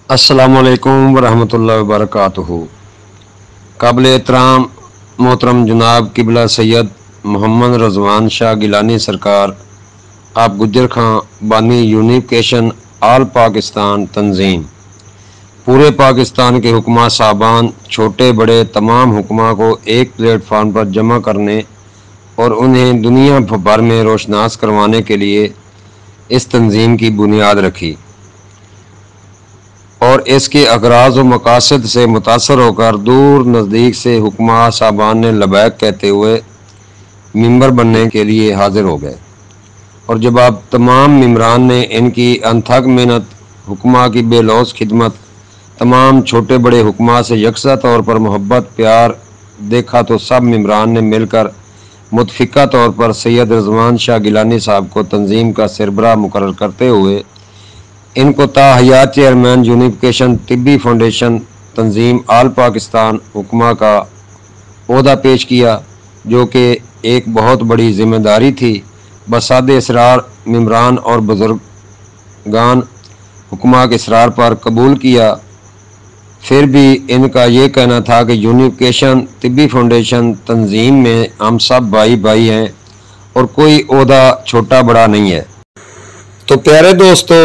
अस्सलामु अलैकुम वरहमतुल्लाहि वबरकातुहू। काबिल एहतराम मोहतरम जनाब किबला सैयद मोहम्मद रज़वान शाह गिलानी सरकार, आप गुज्जर खां बानी यूनिफिकेशन आल पाकिस्तान तंजीम, पूरे पाकिस्तान के हुक्मा साहबान छोटे बड़े तमाम हुक्मा को एक प्लेटफार्म पर जमा करने और उन्हें दुनिया भर में रोशनास करवाने के लिए इस तंजीम की बुनियाद रखी और इसके अगराज व मकासद से मुतासर होकर दूर नज़दीक से हुक्मा साहबान ने लबैक कहते हुए मिंबर बनने के लिए हाजिर हो गए। और जब आप तमाम मिम्बरान ने इनकी अनथक मेहनत, हुक्मा की बेलौस खिदमत, तमाम छोटे बड़े हुक्मा से यकसा तौर पर मोहब्बत प्यार देखा तो सब मिम्बरान ने मिलकर मुतफ़िका तौर पर सैयद रज़वान शाह गिलानी साहब को तंजीम का सरबराह मुकर्रर करते हुए इनको ताहयात चेयरमैन यूनिफिकेशन तिब्बी फाउंडेशन तंजीम आल पाकिस्तान हुक्मा का ओहदा पेश किया, जो कि एक बहुत बड़ी जिम्मेदारी थी। बसादे इसरार मिम्बरान और बुजुर्गान हुक्मा के इसरार पर कबूल किया। फिर भी इनका ये कहना था कि यूनिफिकेशन तिब्बी फाउंडेशन तंजीम में हम सब भाई भाई हैं और कोई ओहदा छोटा बड़ा नहीं है। तो प्यारे दोस्तों,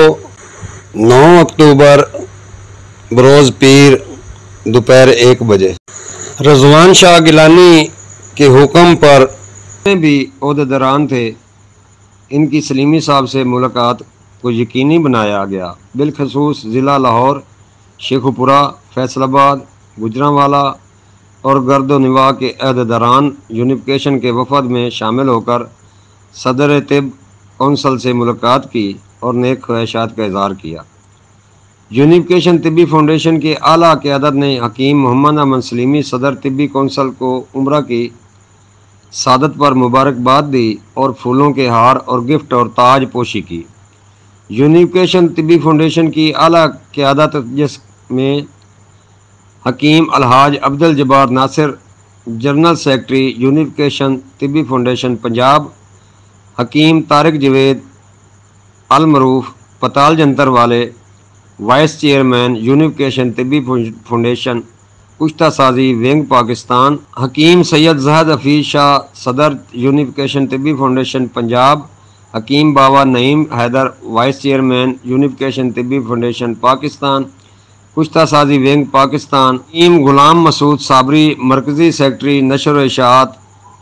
9 अक्टूबर बरोज़ पीर दोपहर 1 बजे रज़वान शाह गिलानी के हुक्म पर भी ओहदेदारान थे, इनकी सलीमी साहब से मुलाकात को यकीनी बनाया गया। बिलखसूस ज़िला लाहौर, शेखुपुरा, फैसलाबाद, गुजरांवाला और गर्दोनिवा के अहदेदारान यूनिफिकेशन के वफद में शामिल होकर सदर तिब कौंसल से मुलाकात की और नेक ख्वाहिशात का इजहार किया। यूनिफिकेशन तिब्बी फाउंडेशन की आला क़यादत ने हकीम मोहम्मद अहमद सलीमी सदर तिब्बी कौंसल को उम्रा की सादत पर मुबारकबाद दी और फूलों के हार और गिफ्ट और ताज पोशी की। यूनिफिकेशन तिब्बी फाउंडेशन की आला क़यादत, जिसमें Hakim Alhaj Abdul Jabbar Nasir general secretary unification तिब्बी फाउंडेशन पंजाब, हकीम तारिक जवेद अल मरूफ पताल जंतर वाले वाइस चेयरमैन यूनिफिकेशन तिब्बी फाउंडेशन कुश्ता साजी विंग पाकिस्तान, हकीम सैयद जहद हफीज शाह सदर यूनिफिकेशन तिब्बी foundation Punjab, Hakim Baba Naeem Haider vice chairman unification तिब्बी फाउंडेशन पाकिस्तान कुश्ता साजी विंग पाकिस्तान, हकीम गुलाम मसूद साबरी मरकज़ी सेक्रेटरी नशर व इशाअत,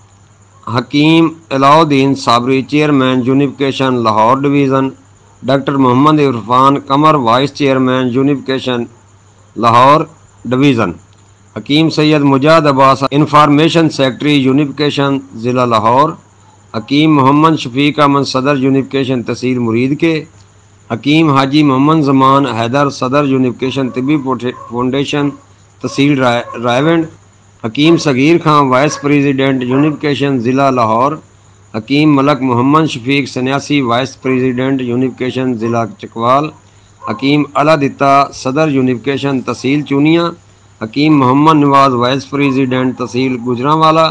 Hakim Alauddin Sabri chairman unification Lahore division, doctor Mohammad Irfan Qamar vice chairman unification Lahore division, Hakim Syed Mujad Abbas information secretary unification ज़िला लाहौर, हकीम मोहम्मद शफीक अहमद सदर यूनिफिकेशन तहसील मुरीद के, हकीम हाजी मोहम्मद ज़मान हैदर सदर यूनिफिकेशन तिब्बी फाउंडेशन तहसील Raiwind, Hakim Sagheer Khan vice president unification ज़िला लाहौर, हकीम मलक मोहम्मद शफीक सन्यासी वाइस प्रेसिडेंट यूनिफिकेशन ज़िला चकवाल, हकीम अलादिता सदर यूनिफिकेशन तहसील चूनिया, हकीम मोहम्मद नवाज वाइस प्रेसिडेंट तहसील गुजरांवाला,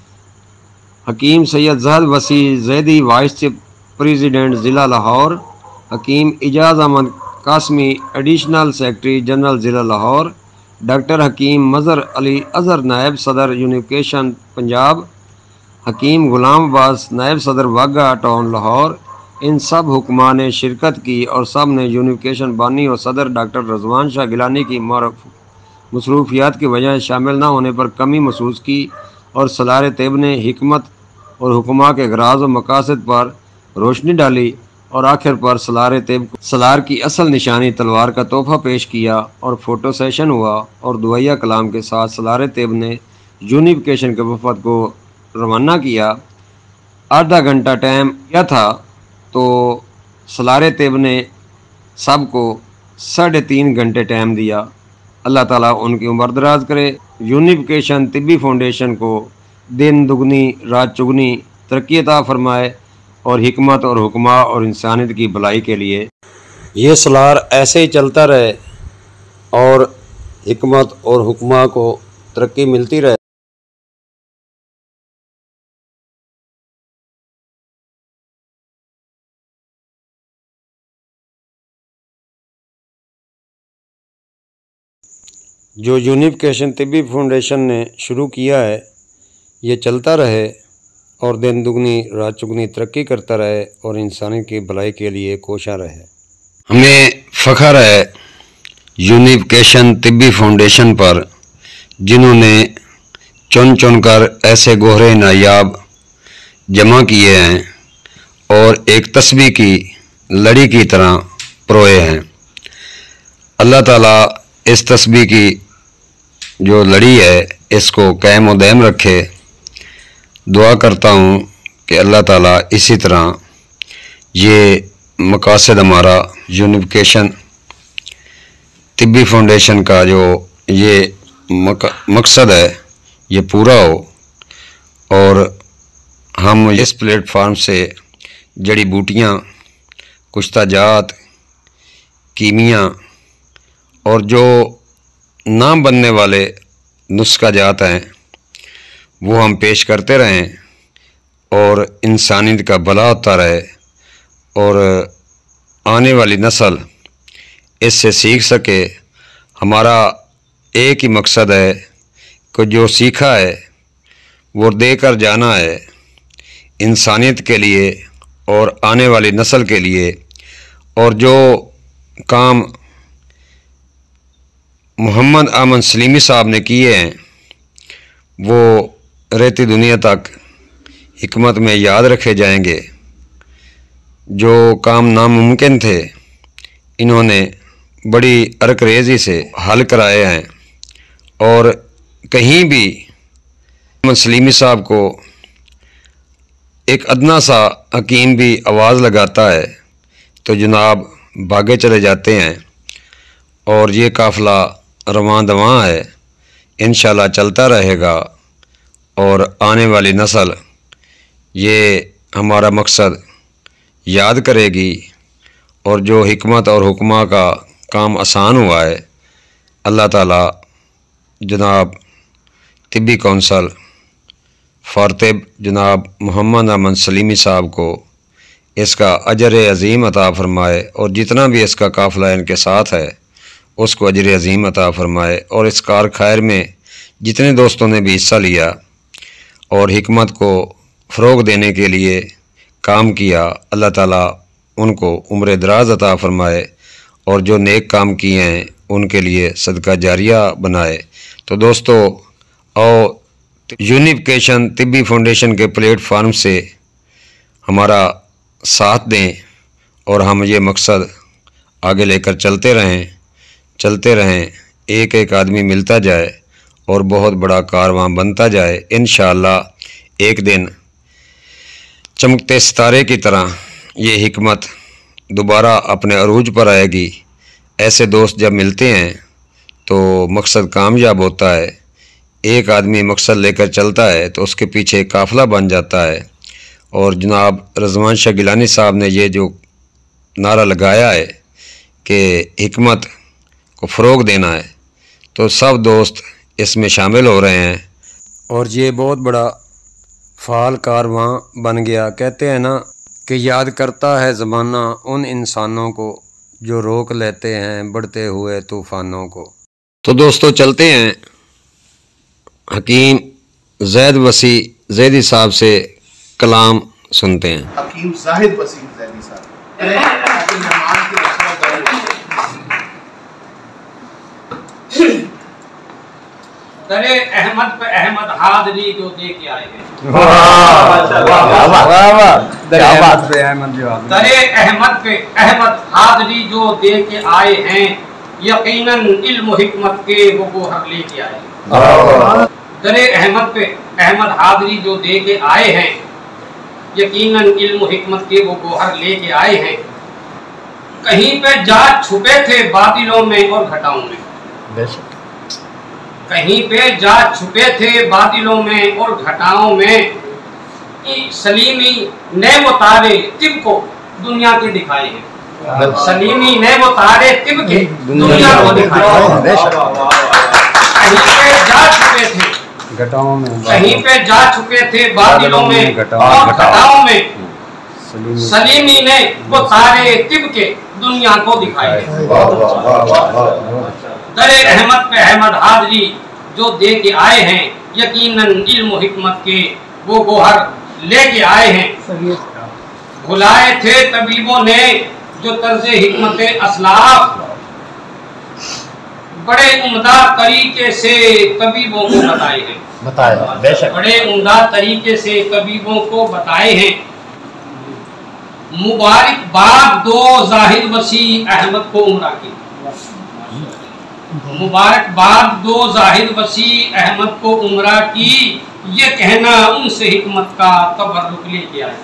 हकीम सैयद जहद वसी जैदी वाइस प्रेसिडेंट ज़िला Lahore, Hakim Ijaz Ahmad Qasmi additional secretary general ज़िला लाहौर, डॉक्टर हकीम मज़हर अली अज़हर नायब सदर यूनिफिकेशन पंजाब, हकीम गुलाम अब्बास नायब सदर वाघा टाउन लाहौर। इन सब हुक्मा ने शिरकत की और सब ने यूनिफिकेशन बानी और सदर डॉक्टर रज़वान शाह गिलानी की मसरूफियात की वजह से शामिल न होने पर कमी महसूस की और सलार तैब ने हिकमत और हुक्मा के अगराज व मकासद पर रोशनी डाली और आखिर पर सलार तैब को सलार की असल निशानी तलवार का तोहफा पेश किया और फ़ोटो सेशन हुआ और दुआया कलाम के साथ सलार तैब ने यूनिफिकेशन के वफद को रवाना किया। आधा घंटा टाइम किया था तो सलार तैब ने सब को 3.5 घंटे टाइम दिया। अल्लाह ताला उनकी उम्र दराज करे। यूनिफिकेशन तिब्बी फाउंडेशन को दिन दुगनी रात चुगनी तरक्की अता फरमाए और हिकमत और हुक्मा और इंसानियत की भलाई के लिए ये सलार ऐसे ही चलता रहे और हिकमत और हुक्मा को तरक्की मिलती रहे। جو यूनिफिकेशन तिब्बी फाउंडेशन ने शुरू किया है ये चलता रहे और दिन दुगनी रात चुगनी तरक्की करता रहे और इंसानी की भलाई के लिए कोशा रहे। हमें फ़ख्र है यूनिफिकेशन तिब्बी फाउंडेशन पर, जिन्होंने चुन चुन कर ऐसे गोहरे नायाब जमा किए हैं और एक तस्बीह की लड़ी की तरह परोए हैं। अल्लाह ताला इस तस्बीह की जो लड़ी है इसको कायम और दायम रखे। दुआ करता हूँ कि अल्लाह ताला इसी तरह ये मकासद हमारा यूनिफिकेशन तिब्बी फाउंडेशन का जो ये मकसद है ये पूरा हो और हम इस प्लेटफार्म से जड़ी बूटियाँ, कुश्ता जात, कीमिया और जो नाम बनने वाले नुस्खा जात हैं वो हम पेश करते रहें और इंसानियत का भला होता रहे और आने वाली नस्ल इससे सीख सके। हमारा एक ही मकसद है कि जो सीखा है वो देकर जाना है इंसानियत के लिए और आने वाली नस्ल के लिए। और जो काम मोहम्मद अमन सलीमी साहब ने किए हैं वो रहती दुनिया तक हिकमत में याद रखे जाएंगे। जो काम नामुमकिन थे इन्होंने बड़ी अरकरेज़ी से हल कराए हैं और कहीं भी अमन सलीमी साहब को एक अदना सा हकीम भी आवाज़ लगाता है तो जनाब भागे चले जाते हैं और ये काफ़िला रवां दवां है, इंशाल्लाह चलता रहेगा और आने वाली नस्ल ये हमारा मकसद याद करेगी। और जो हिकमत और हुक्मा का काम आसान हुआ है, अल्लाह ताला जनाब तिब्बी कौंसल फ़ारतिब जनाब मोहम्मद अमन सलीमी साहब को इसका अजर अज़ीम अता फ़रमाए और जितना भी इसका काफ़िला इनके साथ है उसको अजर अज़ीम अता फ़रमाए। और इस कार खैर में जितने दोस्तों ने भी हिस्सा लिया और हिकमत को फ़रोग़ देने के लिए काम किया, अल्लाह ताला उनको उम्र दराज अता फ़रमाए और जो नेक काम किए हैं उनके लिए सदका जारिया बनाए। तो दोस्तों आओ यूनिफिकेशन तिब्बी फाउंडेशन के प्लेटफार्म से हमारा साथ दें और हम ये मकसद आगे लेकर चलते रहें। एक एक आदमी मिलता जाए और बहुत बड़ा कारवां बनता जाए। इंशाअल्लाह एक दिन चमकते सितारे की तरह ये हिकमत दोबारा अपने अरूज पर आएगी। ऐसे दोस्त जब मिलते हैं तो मकसद कामयाब होता है। एक आदमी मकसद लेकर चलता है तो उसके पीछे काफ़िला बन जाता है। और जनाब रज़वान शाह गिलानी साहब ने ये जो नारा लगाया है कि हिकमत को फ़रोग़ देना है, तो सब दोस्त इसमें शामिल हो रहे हैं और ये बहुत बड़ा फ़ाल कारवां बन गया। कहते हैं ना कि याद करता है ज़माना उन इंसानों को जो रोक लेते हैं बढ़ते हुए तूफ़ानों को। तो दोस्तों चलते हैं हकीम ज़ैद वसी ज़ैदी साहब से कलाम सुनते हैं। हकीम ज़ाहिद वसीम ज़ैदी साहब। दरे अहमद पे अहमद हाज़री जो दे के आए हैं। दरे अहमद पे अहमद हाज़री जो दे के आए हैं, यकीनन इल्म हिकमत के वो गोहर लेके आए हैं। दरे अहमद पे अहमद हाज़री जो दे के आए हैं, यकीनन इल्म हिकमत के वो गोहर लेके आए हैं। कहीं पे जा छुपे थे बातिलों में और घटाओं में, कहीं पे जा छुपे थे बातिलों में और घटाओं में। सलीमी ने वो तारे तिब को दुनिया के दिखाए हैं। सलीमी ने वो तारे तिब के दुनिया को दिखाए हैं। कहीं पे जा छुपे थे घटाओं में, कहीं पे जा छुपे थे बातिलों में और घटाओं में। सलीमी ने वो तारे तिब के दुनिया को दिखाए हैं। दरे रहमत पे अहमद हाजरी जो दे के आए हैं, यकीनन इल्म हिकमत के वो गोहर लेके आए हैं। भुलाए थे तबीबों ने जो तर्ज हिकमत असलाफ, बड़े उम्दा तरीके से तबीबों को बताए हैं। बड़े उम्दा तरीके से तबीबों को बताए हैं। मुबारकबाद दो जाहिद वसी अहमद को उमरा की, मुबारकबाद दो जाहिद वसी अहमद को उमरा की, ये कहना उनसे हिकमत का तबर्रुक लेके आए।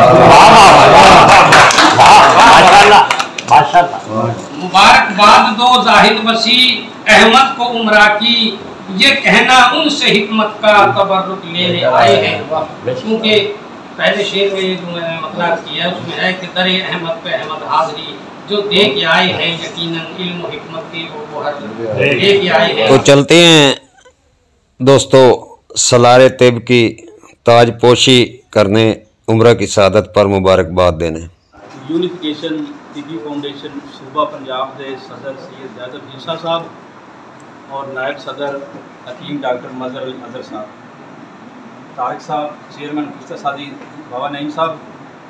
मुबारकबाद दो जाहिद वसी अहमद को उमरा की, ये कहना उनसे हिकमत का तबर्रुक लेने आए हैं। क्योंकि पहले शेर में जो मैंने मतलब किया उसमें है कि दरे अहमद पे अहमद हाजरी जो दे के आए हैं, यकीनन इल्म हिकमत की वो गोहर लेके आए हैं। तो चलते हैं दोस्तों सलारे तिब की ताजपोशी करने, उम्र की सआदत पर मुबारकबाद देने। यूनिफिकेशन तिबी फाउंडेशन सूबा पंजाब के सदर सैयद जादव ईसा साहब और नायब सदर हकीम डॉक्टर मजहर अल अजहर साहब, तारिक साहब चेयरमैन कुश्ता साजी, बाबा नईम साहब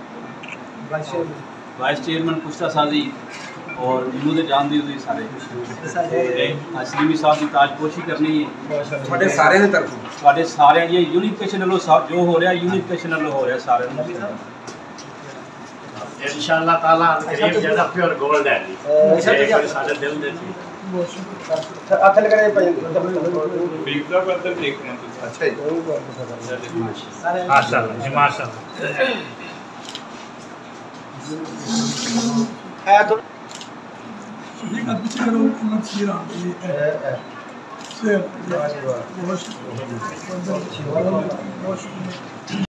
वाइस चेयरमैन कुश्ता साजी और जुनूद जान दी सारे असलीमी साहब की ताजपोशी करनी है सारे सारे ये यूनिफिकेशन वालों जो हो रहा यूनिफिकेशन वालों हो रहा सारे इंशाअल्लाह ताला करीब जैसा प्योर गोल्ड है जी सारे दिल दे ਅੱਖ ਲਗਾਏ ਭਾਈ ਬਿਗਲਾ ਬਰਦਰ ਦੇਖਣਾ ਤੁਸੀਂ। ਅੱਛਾ ਜੀ ਮਾਸ਼ਾਅੱਲਾ ਜੀ ਮਾਸ਼ਾਅੱਲਾ। ਹੈ ਤਾਂ Ini kan bicara umat siram ini. Saya, bos,